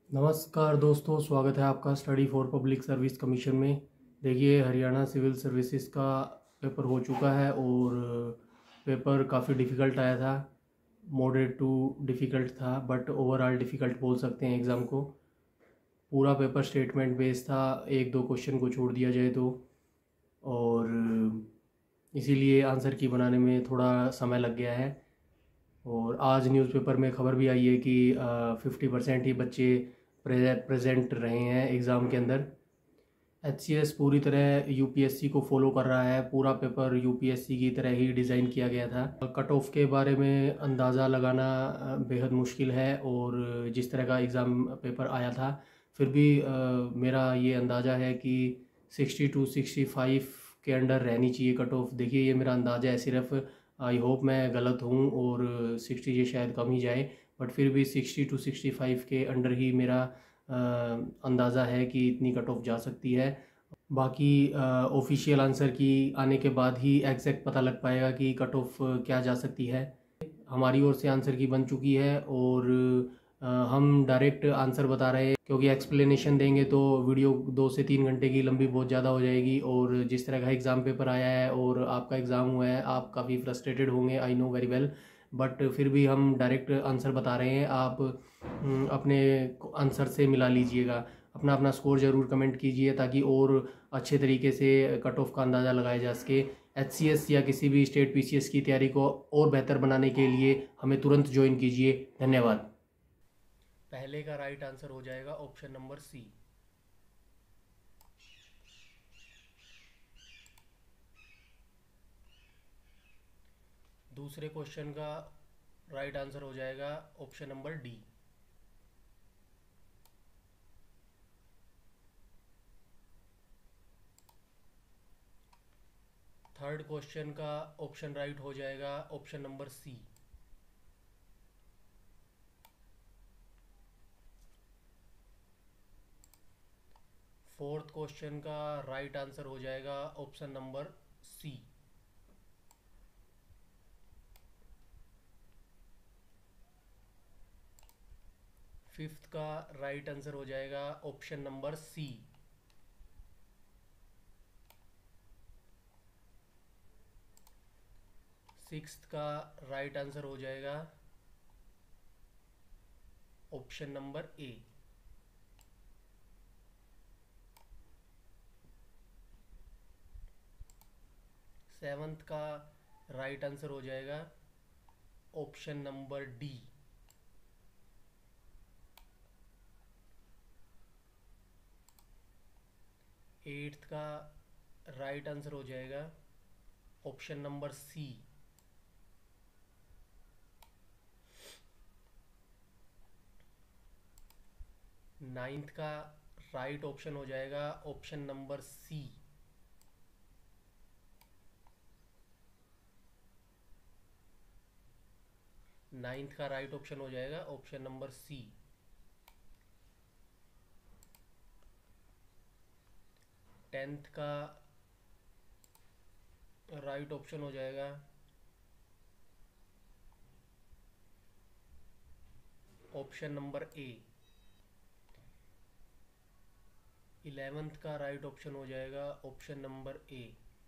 नमस्कार दोस्तों, स्वागत है आपका study for public service commission में। देखिए, हरियाणा सिविल सर्विसेज का पेपर हो चुका है और पेपर काफ़ी डिफ़िकल्ट आया था। मॉडरेट टू डिफ़िकल्ट था, बट ओवरऑल डिफ़िकल्ट बोल सकते हैं एग्ज़ाम को। पूरा पेपर स्टेटमेंट बेस्ड था, एक दो क्वेश्चन को छोड़ दिया जाए तो। और इसीलिए आंसर की बनाने में थोड़ा समय लग गया है। और आज न्यूज़पेपर में खबर भी आई है कि 50% ही बच्चे प्रेजेंट रहे हैं एग्ज़ाम के अंदर। एचसीएस पूरी तरह यूपीएससी को फॉलो कर रहा है। पूरा पेपर यूपीएससी की तरह ही डिज़ाइन किया गया था। कट ऑफ के बारे में अंदाज़ा लगाना बेहद मुश्किल है, और जिस तरह का एग्ज़ाम पेपर आया था, फिर भी मेरा ये अंदाज़ा है कि 60 to 65 के अंडर रहनी चाहिए कट ऑफ। देखिए, ये मेरा अंदाज़ा है सिर्फ। आई होप मैं गलत हूँ और 60 ये शायद कम ही जाए, बट फिर भी 60 to 65 के अंडर ही मेरा अंदाज़ा है कि इतनी कट ऑफ जा सकती है। बाकी ऑफिशियल आंसर की आने के बाद ही एग्जैक्ट पता लग पाएगा कि कट ऑफ क्या जा सकती है। हमारी ओर से आंसर की बन चुकी है, और हम डायरेक्ट आंसर बता रहे हैं, क्योंकि एक्सप्लेनेशन देंगे तो वीडियो 2 से 3 घंटे की लंबी बहुत ज़्यादा हो जाएगी। और जिस तरह का एग्ज़ाम पेपर आया है और आपका एग्ज़ाम हुआ है, आप काफ़ी फ्रस्ट्रेटेड होंगे, I know very well. But फिर भी हम डायरेक्ट आंसर बता रहे हैं। आप अपने आंसर से मिला लीजिएगा। अपना अपना स्कोर ज़रूर कमेंट कीजिए, ताकि और अच्छे तरीके से कट ऑफ का अंदाज़ा लगाया जा सके। एचसीएस या किसी भी स्टेट पीसीएस की तैयारी को और बेहतर बनाने के लिए हमें तुरंत ज्वाइन कीजिए। धन्यवाद। पहले का राइट आंसर हो जाएगा ऑप्शन नंबर सी। दूसरे क्वेश्चन का राइट आंसर हो जाएगा option number D. Third question का ऑप्शन राइट हो जाएगा option number C. Fourth question का राइट आंसर हो जाएगा ऑप्शन नंबर सी। फिफ्थ का राइट आंसर हो जाएगा ऑप्शन नंबर सी। सिक्स्थ का राइट आंसर हो जाएगा ऑप्शन नंबर ए। सेवंथ का राइट आंसर हो जाएगा ऑप्शन नंबर डी। एट्थ का राइट आंसर हो जाएगा ऑप्शन नंबर सी। नाइन्थ का राइट ऑप्शन हो जाएगा ऑप्शन नंबर सी। नाइन्थ का राइट ऑप्शन हो जाएगा ऑप्शन नंबर सी। टेंथ का राइट ऑप्शन हो जाएगा ऑप्शन नंबर ए। इलेवेंथ का राइट ऑप्शन हो जाएगा ऑप्शन नंबर ए।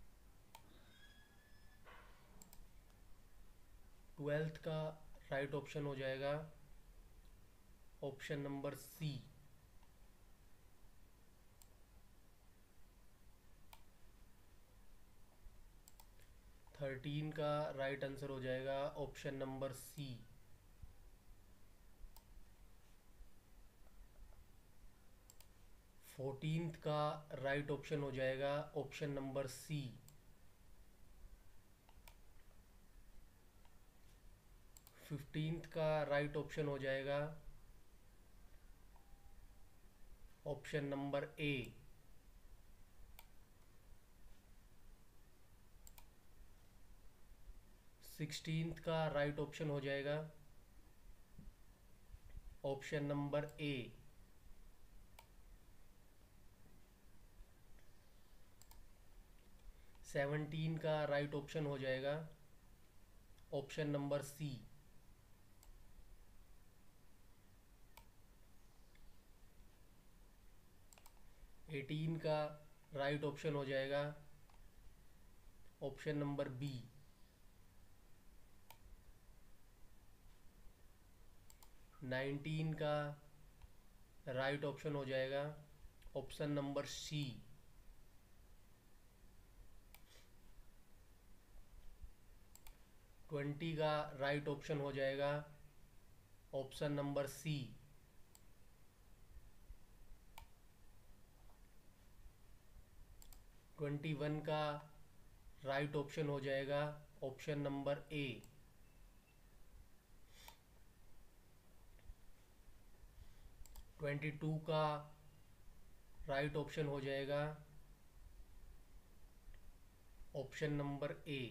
ट्वेल्थ का राइट ऑप्शन हो जाएगा ऑप्शन नंबर सी। 13 का राइट आंसर हो जाएगा ऑप्शन नंबर सी। 14th का राइट ऑप्शन हो जाएगा ऑप्शन नंबर सी। 15th का राइट ऑप्शन हो जाएगा ऑप्शन नंबर ए। 16th का राइट ऑप्शन हो जाएगा ऑप्शन नंबर ए। 17 का राइट ऑप्शन हो जाएगा ऑप्शन नंबर सी। 18 का राइट ऑप्शन हो जाएगा ऑप्शन नंबर बी। 19 का राइट ऑप्शन हो जाएगा ऑप्शन नंबर सी। 20 का राइट ऑप्शन हो जाएगा ऑप्शन नंबर सी। 21 का राइट ऑप्शन हो जाएगा ऑप्शन नंबर ए। 22 का राइट ऑप्शन हो जाएगा ऑप्शन नंबर ए।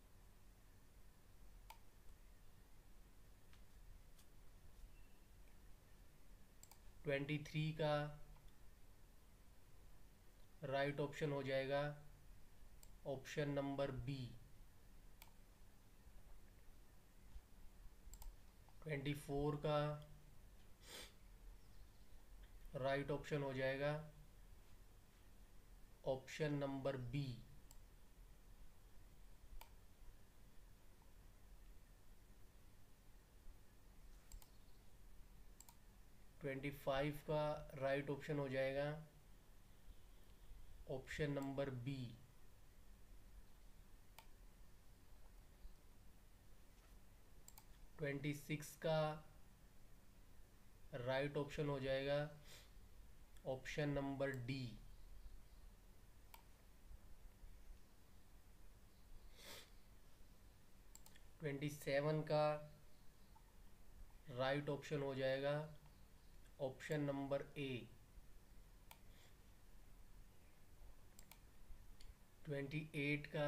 23 का राइट ऑप्शन हो जाएगा ऑप्शन नंबर बी। 24 का राइट ऑप्शन हो जाएगा ऑप्शन नंबर बी। 25 का राइट ऑप्शन हो जाएगा ऑप्शन नंबर बी। 26 का राइट ऑप्शन हो जाएगा ऑप्शन नंबर डी। 27 का राइट ऑप्शन हो जाएगा ऑप्शन नंबर ए। 28 का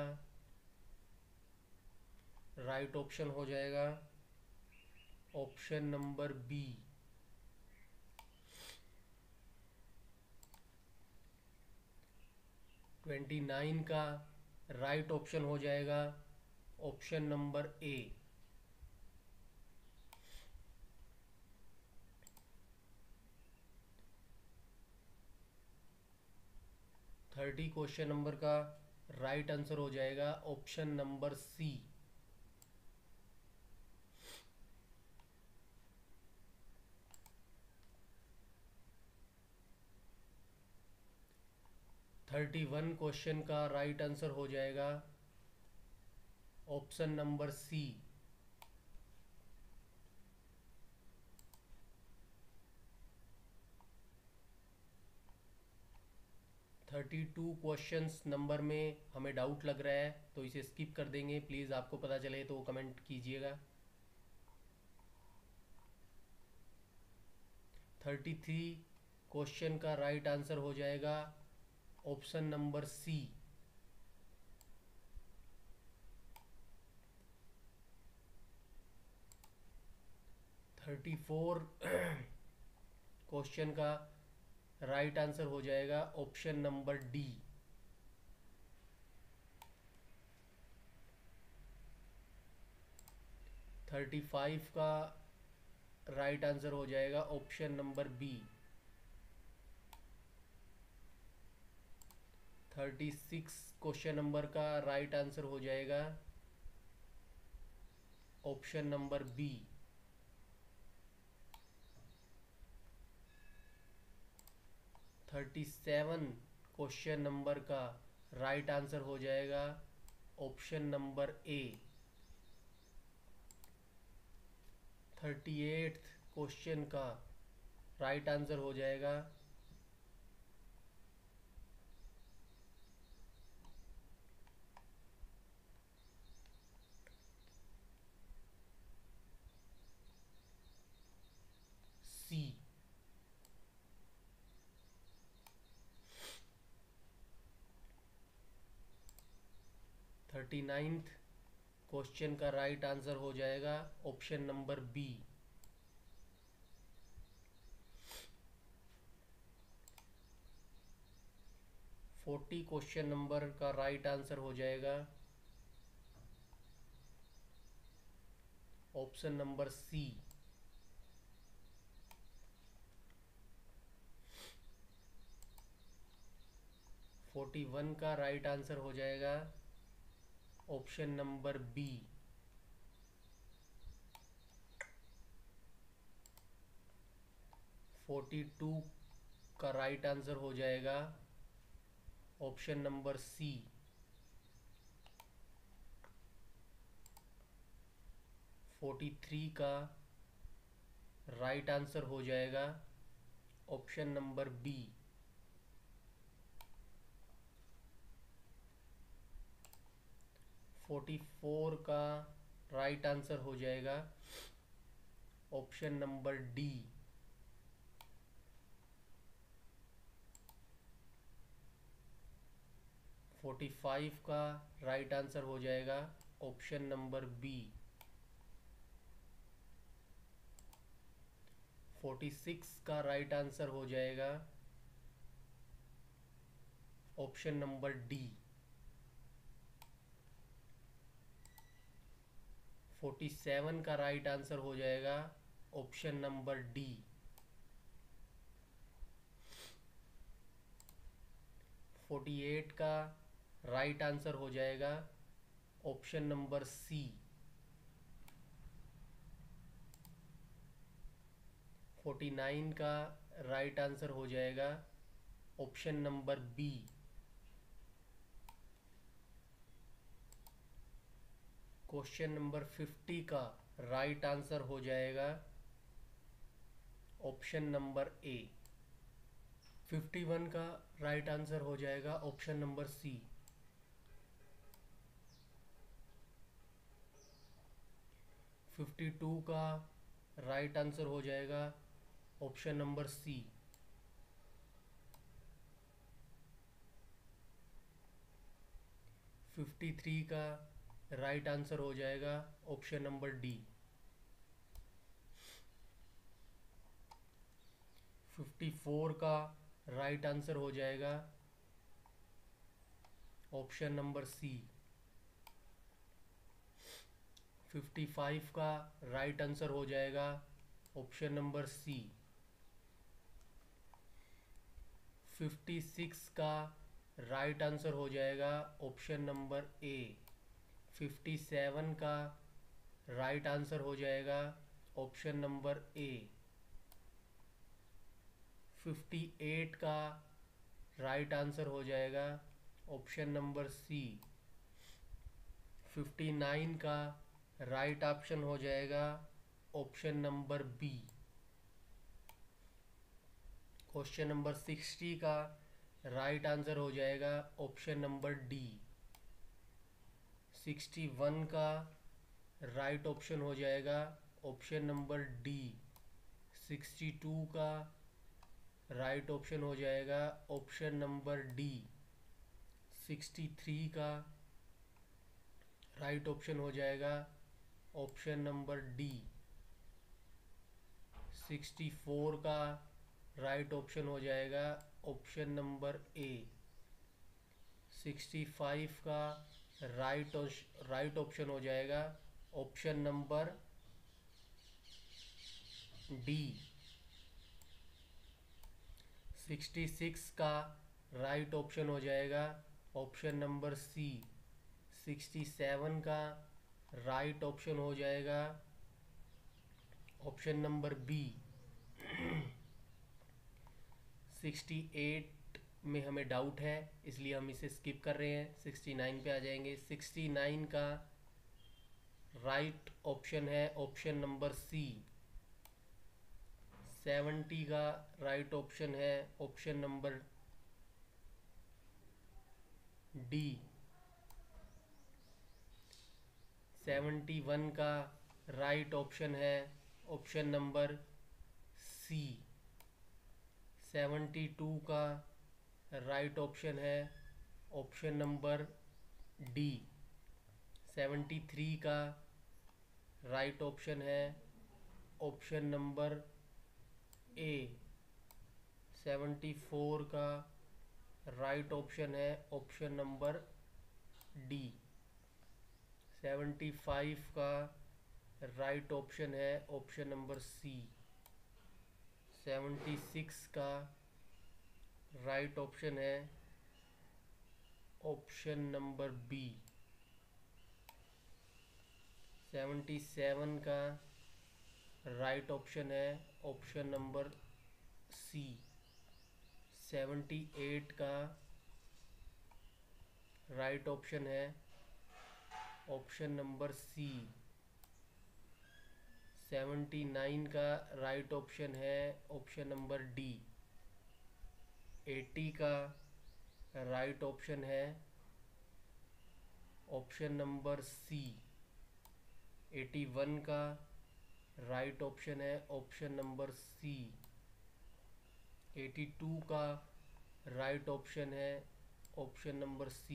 राइट ऑप्शन हो जाएगा ऑप्शन नंबर बी। 29 का राइट ऑप्शन हो जाएगा option number A. 30 question number का राइट आंसर हो जाएगा ऑप्शन नंबर सी। 31 क्वेश्चन का राइट आंसर हो जाएगा option number C. 32 questions number में हमें डाउट लग रहा है तो इसे स्किप कर देंगे। प्लीज़ आपको पता चले तो कमेंट कीजिएगा। 33 क्वेश्चन का राइट आंसर हो जाएगा ऑप्शन नंबर सी। 34 क्वेश्चन का राइट आंसर हो जाएगा ऑप्शन नंबर डी। 35 का राइट आंसर हो जाएगा option number B. 36 question number का राइट आंसर हो जाएगा option number B. 37 question number का राइट आंसर हो जाएगा ऑप्शन नंबर ए। 38 क्वेश्चन का राइट आंसर हो जाएगा सी। 39 क्वेश्चन का राइट आंसर हो जाएगा option number B. 40 question number का राइट आंसर हो जाएगा ऑप्शन नंबर सी। 41 का राइट आंसर हो जाएगा ऑप्शन नंबर बी। 42 का राइट आंसर हो जाएगा ऑप्शन नंबर सी। 43 का राइट आंसर हो जाएगा ऑप्शन नंबर बी। 44 का राइट आंसर हो जाएगा ऑप्शन नंबर डी। 45 का राइट आंसर हो जाएगा ऑप्शन नंबर बी। 46 का राइट आंसर हो जाएगा ऑप्शन नंबर डी। 47 का राइट आंसर हो जाएगा ऑप्शन नंबर डी। 48 का राइट आंसर हो जाएगा ऑप्शन नंबर सी। 49 का राइट आंसर हो जाएगा ऑप्शन नंबर बी। 50 का राइट आंसर हो जाएगा ऑप्शन नंबर ए। 51 का राइट आंसर हो जाएगा ऑप्शन नंबर सी। 52 का राइट आंसर हो जाएगा ऑप्शन नंबर सी। 53 का राइट आंसर हो जाएगा ऑप्शन नंबर डी। 54 का राइट आंसर हो जाएगा ऑप्शन नंबर सी। 55 का राइट आंसर हो जाएगा ऑप्शन नंबर सी। 56 का राइट आंसर हो जाएगा ऑप्शन नंबर ए। 57 का राइट आंसर हो जाएगा ऑप्शन नंबर ए। 58 का राइट आंसर हो जाएगा ऑप्शन नंबर सी। 59 का राइट ऑप्शन हो जाएगा option number B. Question number 60 का राइट आंसर हो जाएगा ऑप्शन नंबर डी। 61 का राइट ऑप्शन हो जाएगा ऑप्शन नंबर डी। 62 का राइट ऑप्शन हो जाएगा ऑप्शन नंबर डी। 63 का राइट ऑप्शन हो जाएगा ऑप्शन नंबर डी। 64 का राइट ऑप्शन हो जाएगा ऑप्शन नंबर ए। 65 का राइट ऑप्शन हो जाएगा ऑप्शन नंबर डी। 66 का राइट ऑप्शन हो जाएगा ऑप्शन नंबर सी। 67 का राइट ऑप्शन हो जाएगा ऑप्शन नंबर बी। 68 में हमें डाउट है इसलिए हम इसे स्किप कर रहे हैं, 69 पे आ जाएंगे। 69 का राइट ऑप्शन है ऑप्शन नंबर सी। 70 का राइट ऑप्शन है ऑप्शन नंबर डी। 71 का राइट ऑप्शन है ऑप्शन नंबर सी। 72 का राइट ऑप्शन है ऑप्शन नंबर डी। 73 का राइट ऑप्शन है ऑप्शन नंबर ए। 74 का राइट ऑप्शन है ऑप्शन नंबर डी। 75 का राइट ऑप्शन है ऑप्शन नंबर सी। 76 का राइट ऑप्शन है ऑप्शन नंबर बी। 77 का राइट ऑप्शन है ऑप्शन नंबर सी। 78 का राइट ऑप्शन है ऑप्शन नंबर सी। 79 का राइट ऑप्शन है ऑप्शन नंबर डी। 80 का राइट ऑप्शन है ऑप्शन नंबर सी। 81 का राइट ऑप्शन है ऑप्शन नंबर सी। 82 का राइट ऑप्शन है ऑप्शन नंबर सी।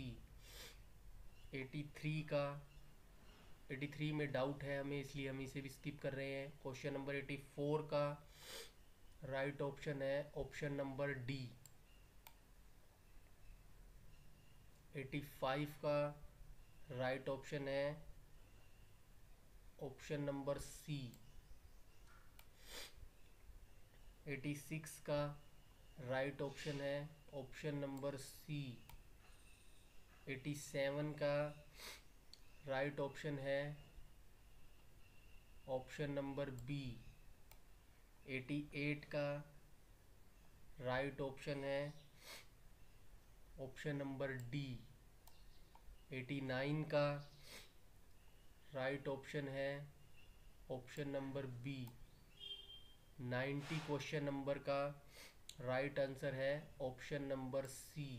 83 का 83 में डाउट है हमें, इसलिए हम इसे भी स्किप कर रहे हैं। क्वेश्चन नंबर 84 का राइट ऑप्शन है ऑप्शन नंबर डी। 85 का राइट ऑप्शन है ऑप्शन नंबर सी। 86 का राइट ऑप्शन है ऑप्शन नंबर सी। 87 का राइट ऑप्शन है ऑप्शन नंबर बी। 88 का राइट ऑप्शन है ऑप्शन नंबर डी। 89 का राइट ऑप्शन है option number B. 90 question number का राइट आंसर है option number C.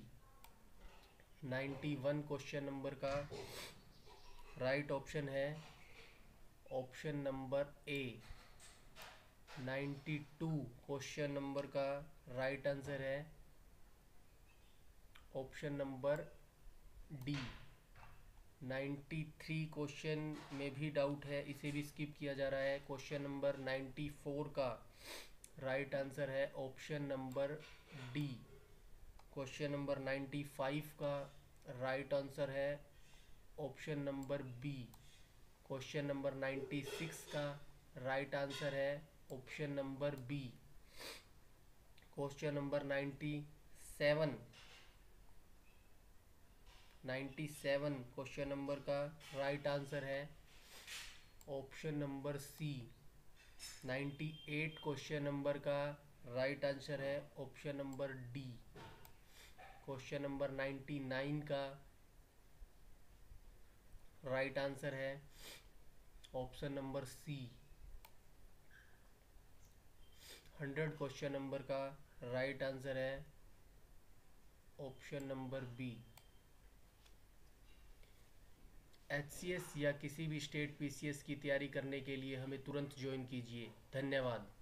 91 question number का राइट ऑप्शन है ऑप्शन नंबर ए। 92 क्वेश्चन नंबर का राइट आंसर है ऑप्शन नंबर डी। 93 क्वेश्चन में भी डाउट है, इसे भी स्किप किया जा रहा है। क्वेश्चन नंबर 94 का राइट आंसर है option number D. Question number 95 का राइट आंसर है option number B. Question number 96 का राइट आंसर है option number B. Question number 97 question number का राइट आंसर है option number C. 98 question number का right answer है option number D. Question number 99 का right answer है option number C. 100 question number का right answer है option number B. HCS या किसी भी स्टेट PCS की तैयारी करने के लिए हमें तुरंत ज्वाइन कीजिए। धन्यवाद।